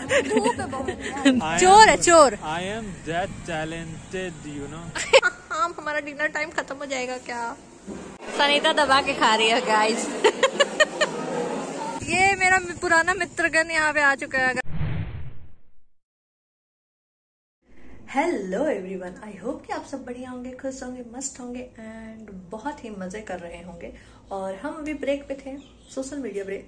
धूप है बहुत। चोर है चोर। I am that talented, you know. हाँ हमारा डिनर टाइम खत्म हो जाएगा क्या? सनीता दबा के खा रही है गाइस। ये मेरा पुराना मित्रगण यहाँ पे आ चुका है। हेलो एवरीवन, आई होप कि आप सब बढ़िया होंगे, खुश होंगे, मस्त होंगे एंड बहुत ही मजे कर रहे होंगे। और हम अभी ब्रेक पे थे, सोशल मीडिया ब्रेक।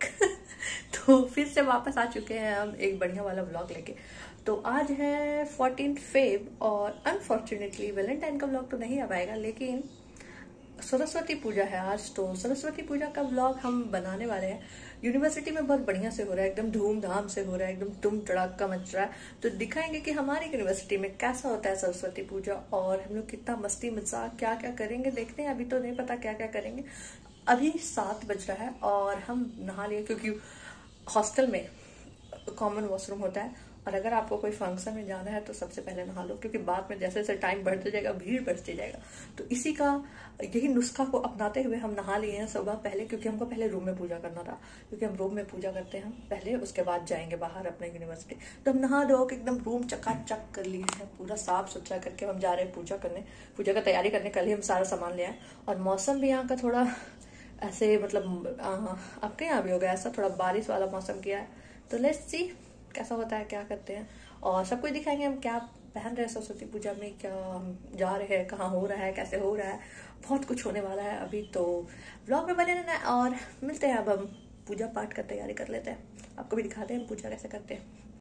तो फिर से वापस आ चुके हैं हम एक बढ़िया वाला व्लॉग लेके। तो आज है 14 फेब और अनफॉर्चुनेटली वैलेंटाइन का व्लॉग तो नहीं आ पाएगा, लेकिन सरस्वती पूजा है आज। तो सरस्वती पूजा का व्लॉग हम बनाने वाले हैं। यूनिवर्सिटी में बहुत बढ़िया से हो रहा है, एकदम धूमधाम से हो रहा है, एकदम तुम तड़ाका मच रहा है। तो दिखाएंगे कि हमारी यूनिवर्सिटी में कैसा होता है सरस्वती पूजा और हम लोग कितना मस्ती मजाक क्या क्या करेंगे, देखते हैं। अभी तो नहीं पता क्या क्या करेंगे। अभी 7 बज रहा है और हम नहा लिए, क्योंकि हॉस्टल में कॉमन वॉशरूम होता है और अगर आपको कोई फंक्शन में जाना है तो सबसे पहले नहा लो, क्योंकि बाद में जैसे जैसे टाइम बढ़ते जाएगा भीड़ बढ़ते जाएगा। तो इसी का यही नुस्खा को अपनाते हुए हम नहा लिए हैं सुबह पहले, क्योंकि हमको पहले रूम में पूजा करना था, क्योंकि हम रूम में पूजा करते हैं पहले, उसके बाद जाएंगे बाहर अपने यूनिवर्सिटी। तो हम नहा धो के एकदम रूम चकाचक कर लिए हैं, पूरा साफ सुथरा करके हम जा रहे हैं पूजा करने, पूजा का तैयारी करने। कल ही हम सारा सामान ले आए और मौसम भी यहाँ का थोड़ा ऐसे मतलब आपके यहाँ भी हो गया ऐसा, थोड़ा बारिश वाला मौसम किया है। तो लेट्स सी कैसा होता है, क्या करते हैं और सब कुछ दिखाएंगे हम क्या पहन रहे हैं सरस्वती पूजा में, क्या हम जा रहे हैं, कहाँ हो रहा है, कैसे हो रहा है, बहुत कुछ होने वाला है अभी। तो व्लॉग में बने रहना है और मिलते हैं। अब हम पूजा पाठ का तैयारी कर लेते हैं, आपको भी दिखाते हैं हम पूजा कैसे करते हैं।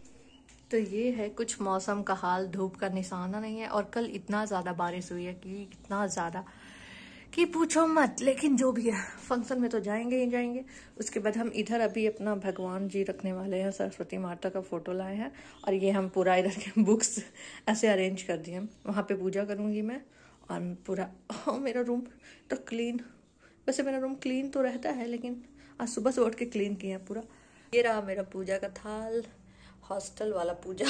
तो ये है कुछ मौसम का हाल, धूप का निशाना नहीं है और कल इतना ज्यादा बारिश हुई है कि इतना ज्यादा कि पूछो मत। लेकिन जो भी है, फंक्शन में तो जाएंगे ही जाएंगे। उसके बाद हम इधर अभी अपना भगवान जी रखने वाले हैं, सरस्वती माता का फोटो लाए हैं और ये हम पूरा इधर के बुक्स ऐसे अरेंज कर दिए। वहाँ पे पूजा करूँगी मैं और पूरा मेरा रूम तो क्लीन, वैसे मेरा रूम क्लीन तो रहता है, लेकिन आज सुबह से उठ के क्लीन किया पूरा। ये रहा मेरा पूजा का थाल, हॉस्टल वाला पूजा।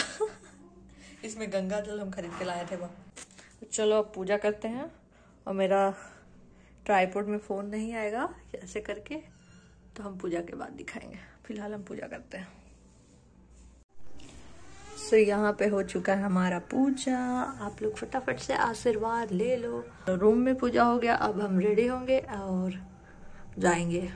इसमें गंगा जल हम खरीद के लाए थे वहाँ। चलो अब पूजा करते हैं। और मेरा ट्राइपॉड में फ़ोन नहीं आएगा ऐसे करके, तो हम पूजा के बाद दिखाएंगे। फिलहाल हम पूजा करते हैं। सो यहाँ पे हो चुका है हमारा पूजा, आप लोग फटाफट से आशीर्वाद ले लो। रूम में पूजा हो गया, अब हम रेडी होंगे और जाएंगे।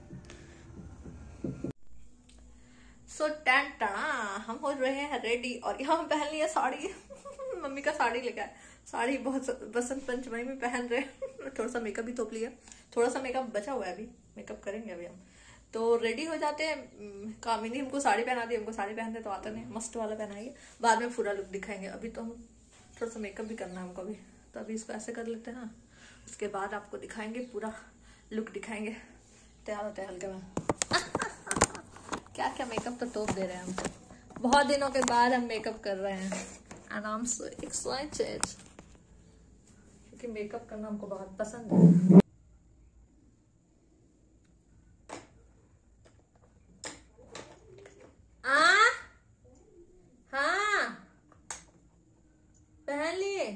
सो टन टना हम हो रहे हैं रेडी और यहाँ हम पहन लिया साड़ी। मम्मी का साड़ी लेकर आए, साड़ी बहुत बसंत पंचमी में पहन रहे हैं। थोड़ा सा मेकअप भी थोप लिया, थोड़ा सा मेकअप बचा हुआ है, अभी मेकअप करेंगे अभी हम। तो रेडी हो जाते हैं। कामिनी हमको साड़ी पहना दी, हमको साड़ी पहनते तो आता नहीं, मस्त वाला पहनाएंगे, बाद में पूरा लुक दिखाएंगे। अभी तो हम थोड़ा सा मेकअप भी करना है हमको भी, तो अभी इसको ऐसे कर लेते हैं ना, उसके बाद आपको दिखाएंगे, पूरा लुक दिखाएंगे। तैयार होते हैं हल्के में। क्या क्या मेकअप तो टॉप दे रहे हैं हम, बहुत दिनों के बाद हम मेकअप कर रहे हैं and I'm so excited, क्योंकि मेकअप करना हमको बहुत पसंद है। हाँ पहन लिए।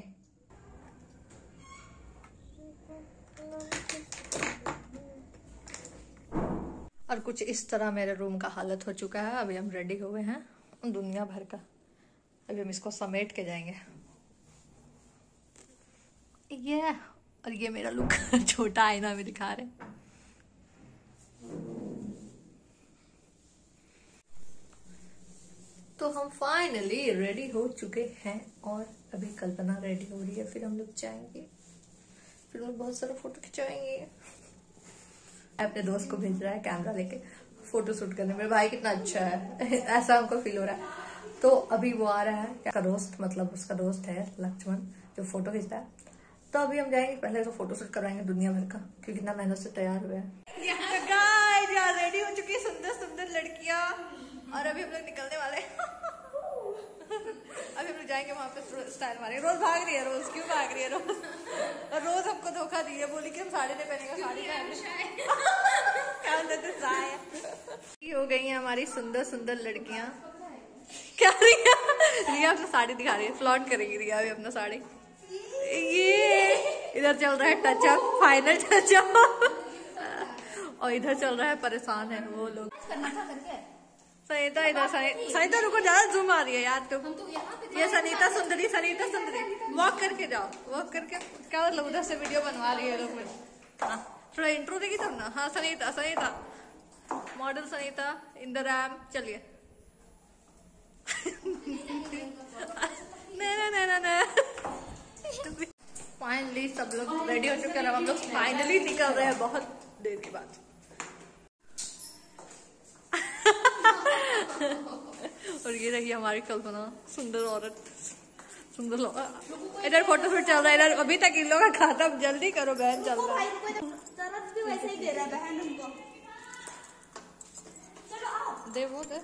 और कुछ इस तरह मेरे रूम का हालत हो चुका है। अभी हम रेडी हुए हैं दुनिया भर का, अभी हम इसको समेट के जाएंगे। ये और ये मेरा लुक छोटा आईना में दिखा रहे। तो हम फाइनली रेडी हो चुके हैं और अभी कल्पना रेडी हो रही है, फिर हम लोग जाएंगे, फिर हम लोग बहुत सारा फोटो खिंचवाएंगे। अपने दोस्त को भेज रहा है कैमरा लेके फोटो शूट करने। मेरा भाई कितना अच्छा है, ऐसा हमको फील हो रहा है। तो अभी वो आ रहा है, उसका दोस्त, मतलब उसका दोस्त है लक्ष्मण जो फोटो खींचता है। तो अभी हम जाएंगे, पहले तो फोटो शूट करवाएंगे दुनिया भर का, क्योंकि कितना मेहनत से तैयार हुए हैं। यहाँ रेडी हो चुकी है सुंदर सुंदर लड़कियां और अभी हम लोग निकलने वाले हैं। अभी हम लोग जाएंगे वहां पे स्टाइल मारेंगे। रोज भाग रही है, रोज क्यों भाग रही है रोज? और रोज हमको धोखा दी है, बोली कि हम साड़ी नहीं पहनेगा, साड़ी पहन। हो गई है हमारी सुंदर सुंदर लड़कियां। क्या रिया अपना साड़ी दिखा रही है, फ्लॉन्ट करेगी रिया भी अपना साड़ी। ये इधर चल रहा है टचअप, फाइनल टचअप, और इधर चल रहा है परेशान है वो लोग। सनीता इधर, सनीता रुको, ज्यादा जूम आ रही है यार तुम। ये सनीता सुंदरी, सनीता सुंदरी। वॉक करके जाओ, वॉक करके। क्या मतलब उधर से वीडियो बनवा रही है लोग। हाँ थोड़ा इंट्रो देगी तब ना। हाँ Sanita, Sanita model Sanita in the ramp. चलिए फाइनली सब लोग रेडी हो चुके हैं। हम लोग फाइनली निकल रहे हैं बहुत देर के बाद। और ये रही हमारी कल्पना, सुंदर औरत, सुंदर लोग। इधर फोटो शूट चल रहा है। इधर अभी तक इन लोगों का खाता, जल्दी करो बहन, चल रहा है। वैसे ही दे रहा है बहन उनको। दे वो दे।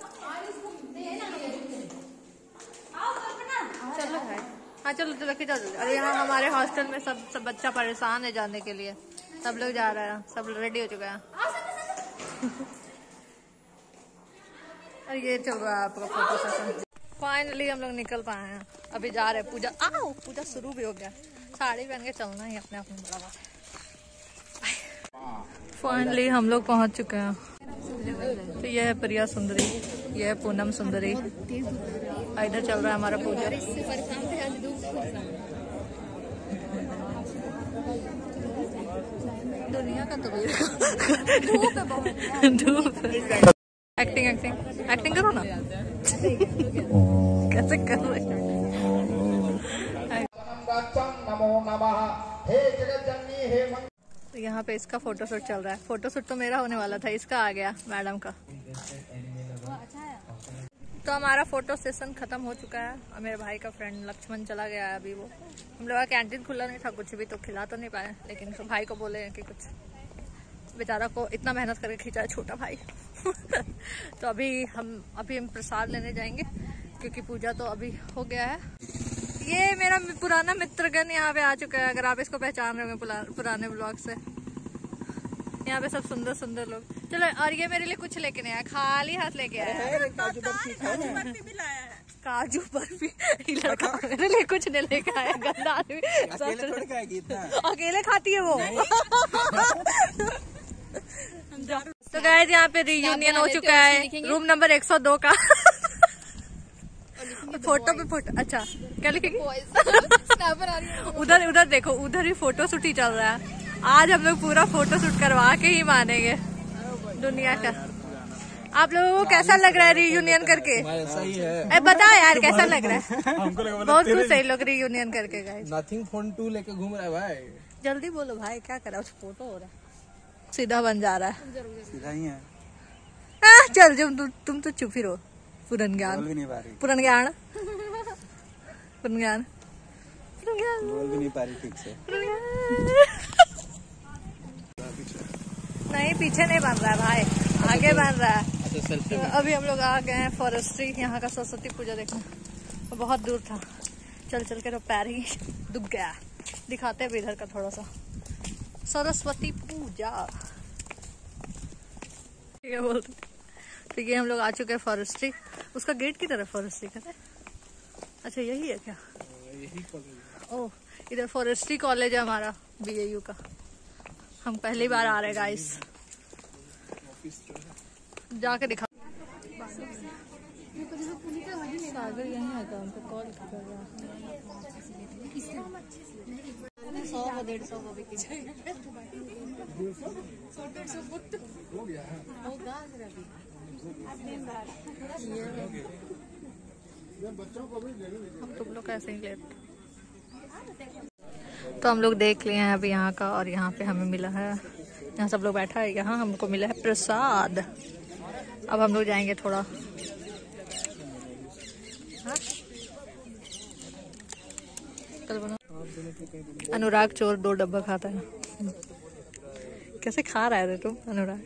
चलो भाई, हाँ चलो चलो के चलो। अरे यहाँ हमारे हॉस्टल में सब बच्चा परेशान है जाने के लिए। सब लोग जा रहे हैं, सब रेडी हो चुका है। और ये चल रहा है आपका फोटो सेशन। फाइनली हम लोग निकल पाए हैं। अभी जा रहे हैं पूजा। आओ पूजा शुरू भी हो गया। साड़ी पहन के चलना ही अपने आप में बड़ा बात है। फाइनली हम लोग पहुंच चुके हैं। तो ये है प्रिया सुंदरी, ये है पूनम सुंदरी। इधर चल रहा है हमारा पूजा। दुनिया का तो धूप। एक्टिंग एक्टिंग एक्टिंग करो ना। कैसे कर रहे हैं? यहाँ पे इसका फोटोशूट चल रहा है। फोटोशूट तो मेरा होने वाला था, इसका आ गया मैडम का। तो हमारा फोटो सेशन खत्म हो चुका है। और मेरे भाई का फ्रेंड लक्ष्मण चला गया है अभी। वो हम लोग का कैंटीन खुला नहीं था, कुछ भी तो खिला तो नहीं पाए। लेकिन तो भाई को बोले कि कुछ, बेचारा को इतना मेहनत करके खींचा है छोटा भाई। तो अभी हम प्रसाद लेने जाएंगे क्योंकि पूजा तो अभी हो गया है। ये मेरा पुराना मित्रगण यहाँ पे आ चुका है। अगर आप इसको पहचान रहे होंगे पुराने ब्लॉग से। यहाँ पे सब सुंदर सुंदर लोग। चलो, और ये मेरे लिए कुछ लेके नहीं आया, खाली हाथ लेके आया है। काजू बर्फी भी लाया है। काजू बर्फी। लड़का मेरे लिए कुछ नहीं लेके आया, गंदा आदमी। अकेले खाती है वो। तो गाइस यहाँ पे रियूनियन हो चुका है रूम नंबर 102 का। फोटो पे फोटो। अच्छा क्या लिखेगी? उधर देखो, उधर ही फोटो शूट ही चल रहा है। आज हम लोग पूरा फोटो शूट करवा के ही मानेंगे दुनिया का। आप लोगों को कैसा लग रहा है रियूनियन करके? सही है। बता यार कैसा लग रहा है? बहुत खुश है लोग रियूनियन करके। गाइस नथिंग फोन 2 लेके घूम रहा है भाई। जल्दी बोलो भाई, क्या करा? उस फोटो हो रहा है, सीधा बन जा रहा है। सीधा ही है। चल तुम तो चुप ही रहो। पुरन ज्ञान, बोल भी नहीं पा रही। पुरन ज्ञान, पुरन ज्ञान, बोल भी नहीं पा रही ठीक से। नहीं पीछे नहीं बन रहा है भाई, आगे बन रहा है। तो अभी हम लोग आ गए हैं फॉरेस्ट्री। यहाँ का सरस्वती पूजा देखना, तो बहुत दूर था। चल चल के तो पैर ही दुख गया। दिखाते हैं भी इधर का थोड़ा सा सरस्वती पूजा। क्या बोलते? तो ये हम लोग आ चुके हैं फॉरेस्ट्री। उसका गेट की तरफ फॉरेस्ट्री का है। अच्छा यही है क्या? यही कॉलेज। ओह, इधर फॉरेस्ट्री कॉलेज है हमारा BAU का। हम पहली बार आ रहे हैं गाइस। जाके दिखा। सागर यहीं है तो हमको कॉल कर रहा है। 100 व 150 वो भी की जाएगा। 100-150 बुक हो गया है। होगा अभी। हम तुम लोग कैसे ही लेट। तो हम लोग देख लिए हैं अभी यहाँ का। और यहाँ पे हमें मिला है, यहाँ सब लोग बैठा है, यहाँ हमको मिला है प्रसाद। अब हम लोग जाएंगे थोड़ा। हाँ? कल बना अनुराग चोर 2 डब्बा खाता है। कैसे खा रहा है रे तुम अनुराग?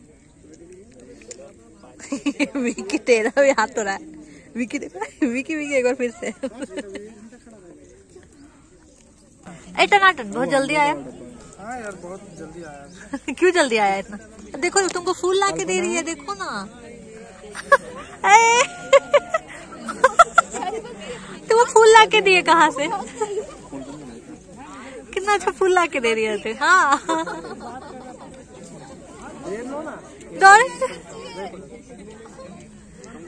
विकी तेरा भी हाथ हो रहा है। विकी विकी एक बार फिर से। टनाटन बहुत जल्दी आया। हाँ यार बहुत जल्दी आया। क्यों जल्दी आया इतना? देखो तुमको फूल ला के दे रही है, देखो ना। तुम फूल ला के दिए कहाँ से? कितना अच्छा फूल ला के दे रही है। हाँ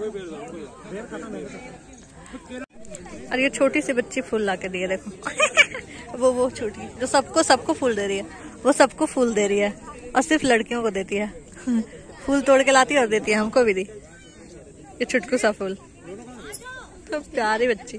और ये छोटी सी बच्ची फूल ला के दी है, देखो। वो छोटी जो सबको फूल दे रही है, वो सबको फूल दे रही है और सिर्फ लड़कियों को देती है। फूल तोड़ के लाती है और देती है, हमको भी दी ये छुटकू सा फूल। तो प्यारी बच्ची।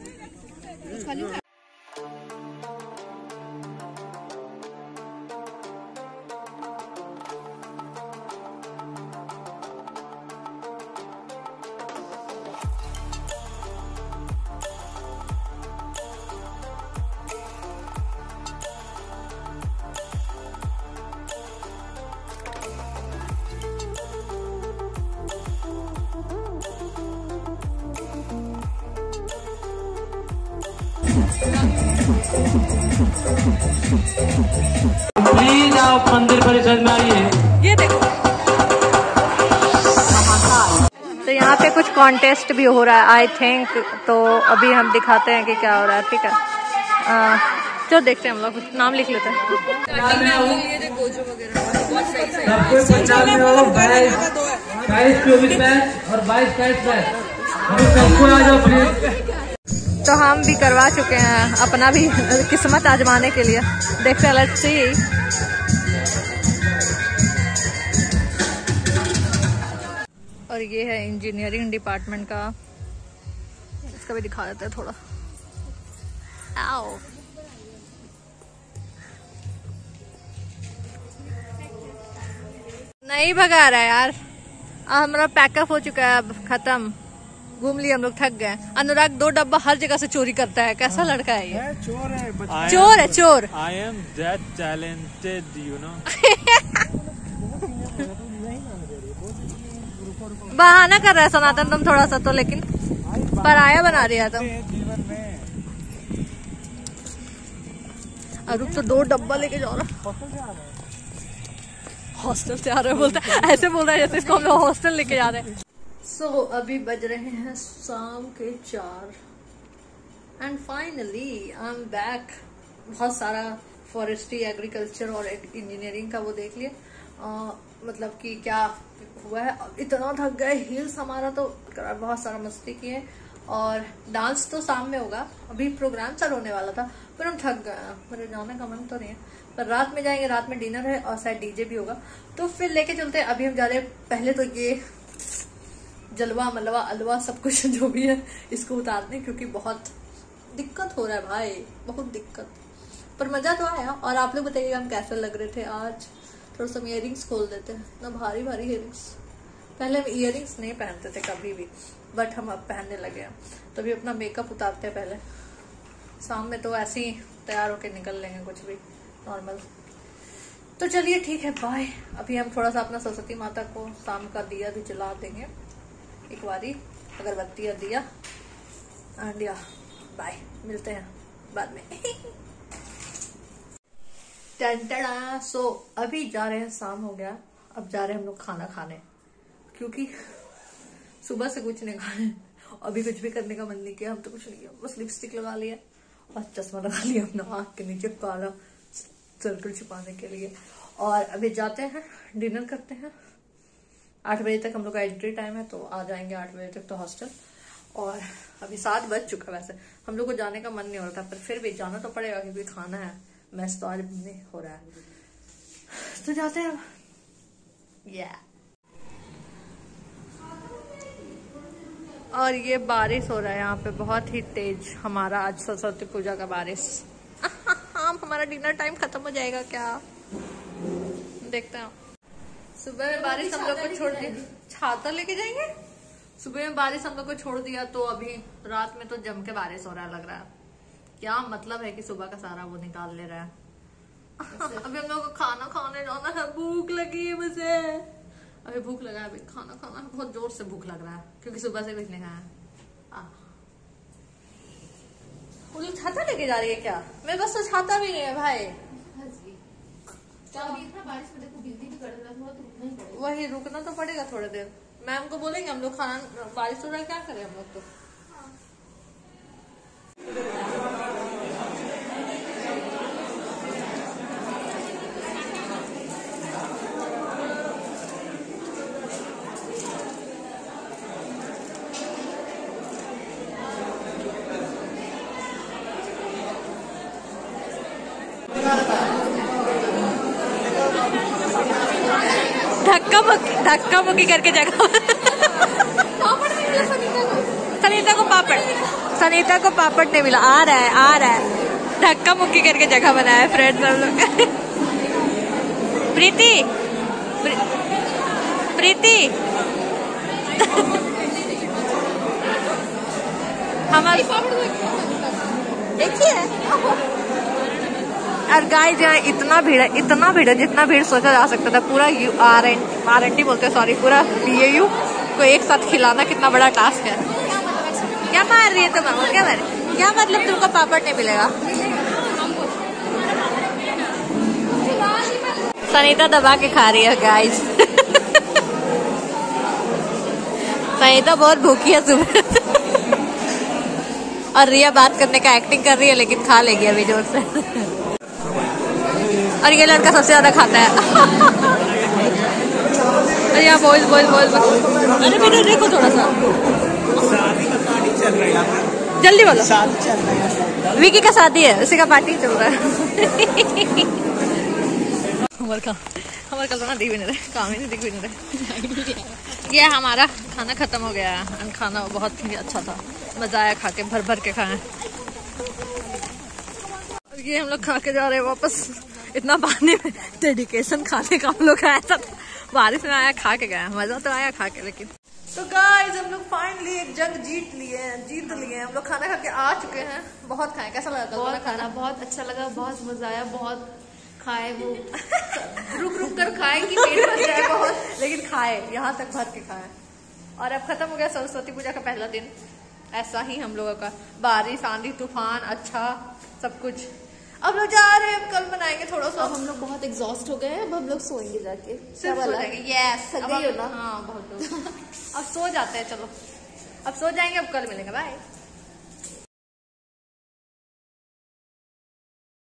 प्लीज आप मंदिर परिसर में आइए। ये देखो, तो यहाँ पे कुछ कॉन्टेस्ट भी हो रहा है आई थिंक, तो अभी हम दिखाते हैं कि क्या हो रहा है। ठीक है, जो देखते हैं हम लोग, नाम लिख लेते हैं। 22-24 बैच और 22-23 बैच, सबको आ जाओ प्लीज। तो हम भी करवा चुके हैं अपना भी किस्मत आजमाने के लिए। देखते हैं, लेट्स सी। और ये है इंजीनियरिंग डिपार्टमेंट का, इसका भी दिखा देते हैं थोड़ा। आओ, नहीं भगा रहा है यार। हमारा पैकअप हो चुका है, अब खत्म, घूम लिए हम लोग, थक गए। अनुराग 2 डब्बा हर जगह से चोरी करता है, कैसा लड़का है ये? चोर है, चोर है, चोर। I am that talented, you know. बहाना कर रहा है सनातन तुम थोड़ा सा तो, लेकिन पराया बना दिया तुम। जीवन में। अरुप तो 2 डब्बा लेके जा रहा। हॉस्टल से आ रहा है बोलता है, ऐसे बोल रहा है जैसे इसको हम लोग हॉस्टल लेके जा रहे हैं। सो अभी बज रहे हैं शाम के 4 and finally I am back. बहुत सारा फॉरेस्ट्री, एग्रीकल्चर और इंजीनियरिंग का वो देख लिए, मतलब कि क्या हुआ है। इतना थक गए, हिल्स हमारा तो बहुत सारा मस्ती किए, और डांस तो शाम में होगा, अभी प्रोग्राम चालू होने वाला था पर हम थक गए। मेरे जाने का मन तो नहीं है, पर रात में जाएंगे, रात में डिनर है और शायद डीजे भी होगा, तो फिर लेके चलते हैं। अभी हम जा रहे हैं, पहले तो ये जलवा मलवा अलवा सब कुछ जो भी है इसको उतारने, क्योंकि बहुत दिक्कत हो रहा है भाई, बहुत दिक्कत। पर मजा तो आया। और आप लोग बताइए हम कैसे लग रहे थे आज। थोड़ा सा इयरिंग्स खोल देते हैं ना, भारी भारी इयरिंग्स। पहले हम इयरिंग्स नहीं पहनते थे कभी भी, बट हम अब पहनने लगे हैं। तो अभी अपना मेकअप उतारते हैं पहले, शाम में तो ऐसे ही तैयार होके निकल लेंगे, कुछ भी नॉर्मल। तो चलिए ठीक है, बाय। अभी हम थोड़ा सा अपना सरस्वती माता को शाम का दिया भी जला देंगे, एक बारी अगरबत्ती और दिया, एंड या बाय, मिलते हैं बाद में। टंटड़ा। सो अभी जा रहे हैं, शाम हो गया, अब जा रहे हैं हम लोग खाना खाने, क्योंकि सुबह से कुछ नहीं खाए, अभी कुछ भी करने का मन नहीं किया। हम तो कुछ नहीं किया, बस लिपस्टिक लगा लिया और चश्मा लगा लिया अपना आँख के नीचे काला सर्कल छुपाने के लिए। और अभी जाते हैं, डिनर करते हैं। 8 बजे तक हम लोग का एंट्री टाइम है, तो आ जाएंगे 8 बजे तक तो हॉस्टल। और अभी 7 बज चुका, वैसे हम लोग को जाने का मन नहीं हो रहा था, पर फिर भी जाना तो पड़ेगा क्योंकि खाना है, मैस तो आज नहीं हो रहा है, तो जाते हैं। और ये बारिश हो रहा है यहाँ पे बहुत ही तेज, हमारा आज सरस्वती पूजा का बारिश। हमारा डिनर टाइम खत्म हो जाएगा क्या, देखते हैं। सुबह में बारिश हम लोग को छोड़ दिया, छाता लेके जाएंगे। सुबह में बारिश हम लोग को छोड़ दिया, तो अभी रात में तो जम के बारिश हो रहा है, लग रहा है। क्या मतलब है कि सुबह का सारा वो निकाल ले रहा है। अभी हम लोग को खाना खाने जाना है, भूख लगी है मुझे, अभी भूख लगा है, अभी खाना खाना है, बहुत जोर से भूख लग रहा है क्योंकि सुबह से कुछ नहीं खाया। वो लोग छाता लेके जा रही है क्या? मेरे पास तो छाता भी नहीं है भाई। वही रुकना तो पड़ेगा थोड़ी देर, मैम को बोलेंगे हम लोग खाना, बारिश हो रहा है क्या करें हम लोग तो। धक्का मुक्की करके जगह सनीता को पापड़ नहीं मिला। आ रहा है धक्का मुक्की करके जगह बनाया फ्रेंड्स हम लोग। प्रीति हमारे देखिए। और गाइस यहाँ इतना भीड़ है जितना भीड़ सोचा जा सकता था। पूरा RNT बोलते हैं, सॉरी, पूरा BAU को एक साथ खिलाना कितना बड़ा टास्क है। क्या मार रही है तुम? क्या मतलब तुमको पापड़ नहीं मिलेगा? सनीता दबा के खा रही है गाइस। सनीता बहुत भूखी है सुबह। और रिया बात करने का एक्टिंग कर रही है लेकिन खा लेगी अभी जोर से। और ये लड़का सबसे ज्यादा खाता है। या बोल। अरे बेटा देखो थोड़ा सा, जल्दी बोलो। विकी का शादी है, उसी का पार्टी चल रहा है। हमारे कल ना दिख भी नहीं रहे, काम ही नहीं दिख भी नहीं रहे। ये हमारा खाना खत्म हो गया है। खाना बहुत ही अच्छा था, मजा आया खा के, भर के खाए। ये हम लोग खा के जा रहे हैं वापस। इतना पानी में डेडिकेशन खाने का हम लोग आया था। बारिश में आया, खा के गया, मजा तो आया खा के। लेकिन तो गाइस हम लोग फाइनली एक जंग जीत लिए हैं। हम लोग खाना खा के आ चुके हैं। बहुत खाए, कैसा लगा? बहुत खाना बहुत अच्छा लगा, बहुत मजा आया, बहुत खाए। वो रुक कर खाए कि पेट भर जाए बहुत, लेकिन खाए, यहाँ तक भर के खाए। और अब खत्म हो गया सरस्वती पूजा का पहला दिन। ऐसा ही हम लोगों का, बारिश, आंधी, तूफान, अच्छा सब कुछ। अब लोग जा रहे हैं, कल बनाएंगे थोड़ा सा। अब हम लोग बहुत एग्जॉस्ट हो गए हैं, अब हम लोग सोएंगे जाके। सिर्फ सो जाएंगे। यस, थक गई हो ना? हाँ बहुत लोग। अब सो जाते हैं, चलो अब सो जाएंगे, अब कल मिलेंगे, बाय।